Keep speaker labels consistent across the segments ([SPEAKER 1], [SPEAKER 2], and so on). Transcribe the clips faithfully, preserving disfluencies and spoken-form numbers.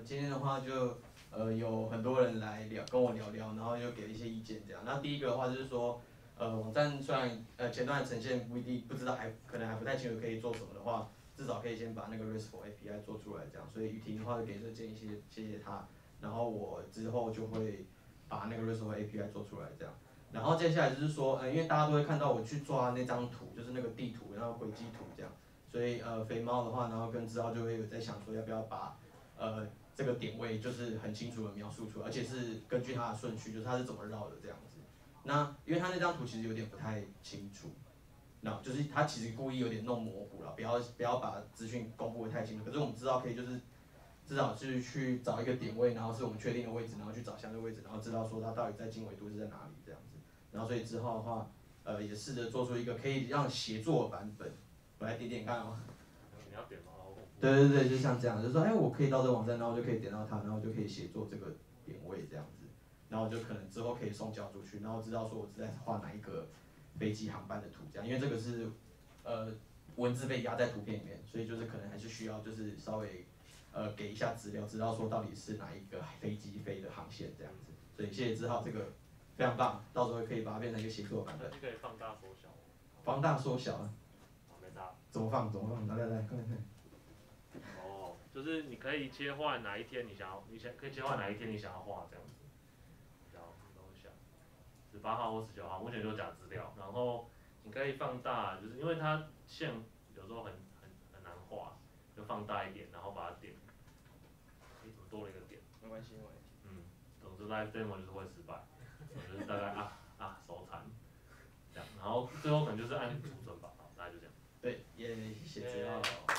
[SPEAKER 1] 今天的话就呃有很多人来聊跟我聊聊，然后又给了一些意见这样。那第一个的话就是说，呃网站虽然呃前端的呈现不一定不知道还可能还不太清楚可以做什么的话，至少可以先把那个 RESTful A P I 做出来这样。所以雨婷的话就给这个建议，谢谢谢谢他。然后我之后就会把那个 RESTful A P I 做出来这样。然后接下来就是说，呃因为大家都会看到我去抓那张图，就是那个地图，然后轨迹图这样。所以呃肥猫的话，然后跟志浩就会有在想说要不要把呃这个点位就是很清楚的描述出来，而且是根据它的顺序，就是它是怎么绕的这样子。那因为它那张图其实有点不太清楚，那就是它其实故意有点弄模糊了，不要不要把资讯公布的太清楚。可是我们知道可以就是至少是去找一个点位，然后是我们确定的位置，然后去找相对位置，然后知道说它到底在经纬度是在哪里这样子。然后所以之后的话，呃也试着做出一个可以让协作版本。我来点点看哦。
[SPEAKER 2] 你要点吗？
[SPEAKER 1] 对对对，就像这样，就是说，哎，我可以到这个网站，然后就可以点到它，然后就可以协作这个点位这样子，然后就可能之后可以送交出去，然后知道说我是在画哪一个飞机航班的图这样，因为这个是呃文字被压在图片里面，所以就是可能还是需要就是稍微呃给一下资料，知道说到底是哪一个飞机飞的航线这样子，所以谢谢志浩，这个非常棒，到时候可以把它变成一个协作版本。
[SPEAKER 2] 可以放大缩小。
[SPEAKER 1] 放大缩小啊？
[SPEAKER 2] 没大。
[SPEAKER 1] 怎么放？怎么放？来来来，看看看。
[SPEAKER 2] 哦，就是你可以切换哪一天你想要，你想可以切换哪一天你想要画这样子。然后等一下，十八号或十九号，目前就假资料，然后你可以放大，就是因为它线有时候很很很难画，就放大一点，然后把它点。哎，怎么多了一个点？
[SPEAKER 3] 没关系，没关系。
[SPEAKER 2] 嗯，总之 live demo 就是会失败，就是大概啊啊手残，这样，然后最后可能就是按储存吧，好，大概就这样。
[SPEAKER 1] 对，也谢谢志浩。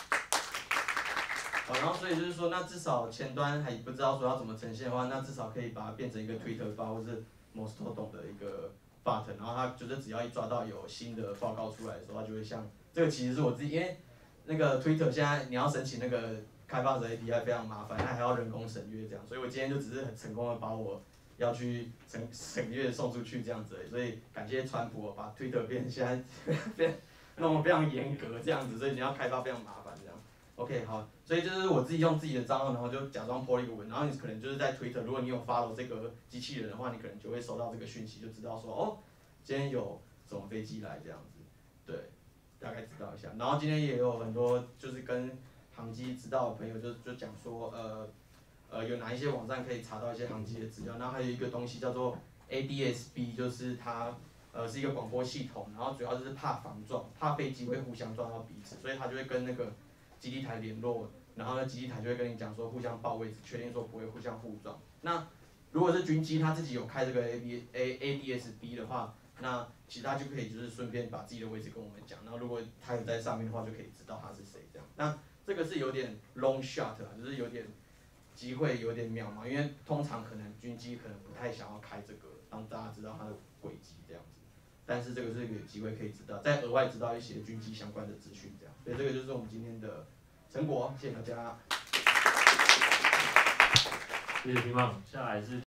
[SPEAKER 1] 好，然后所以就是说，那至少前端还不知道说要怎么呈现的话，那至少可以把它变成一个 Twitter 发或是 Mastodon 的一个 button， 然后它就是只要一抓到有新的报告出来的时候，它就会像这个其实是我自己，因为那个 Twitter 现在你要申请那个开发者 A P I 非常麻烦，它还要人工审阅这样，所以我今天就只是很成功的把我要去审审阅送出去这样子而已，所以感谢川普把 Twitter 变现在变弄得非常严格这样子，所以你要开发非常麻烦这样。OK 好，所以就是我自己用自己的账号，然后就假装 po 一个文，然后你可能就是在 Twitter， 如果你有 follow 这个机器人的话，你可能就会收到这个讯息，就知道说哦，今天有什么飞机来这样子，对，大概知道一下。然后今天也有很多就是跟航机知道的朋友就就讲说，呃呃有哪一些网站可以查到一些航机的资料，然后还有一个东西叫做 A D S B， 就是它呃是一个广播系统，然后主要就是怕防撞，怕飞机会互相撞到彼此，所以它就会跟那个基地台联络，然后呢，基地台就会跟你讲说互相报位置，确定说不会互相互撞。那如果是军机，他自己有开这个 A B A A D S B 的话，那其实他就可以就是顺便把自己的位置跟我们讲，然后如果他有在上面的话，就可以知道他是谁这样。那这个是有点 long shot 啊，就是有点机会有点渺茫，因为通常可能军机可能不太想要开这个，让大家知道它的轨迹这样子。但是这个是有机会可以知道，再额外知道一些军机相关的资讯这样。所以这个就是我们今天的成果，谢谢大家。
[SPEAKER 2] 谢谢乒乓，下来是。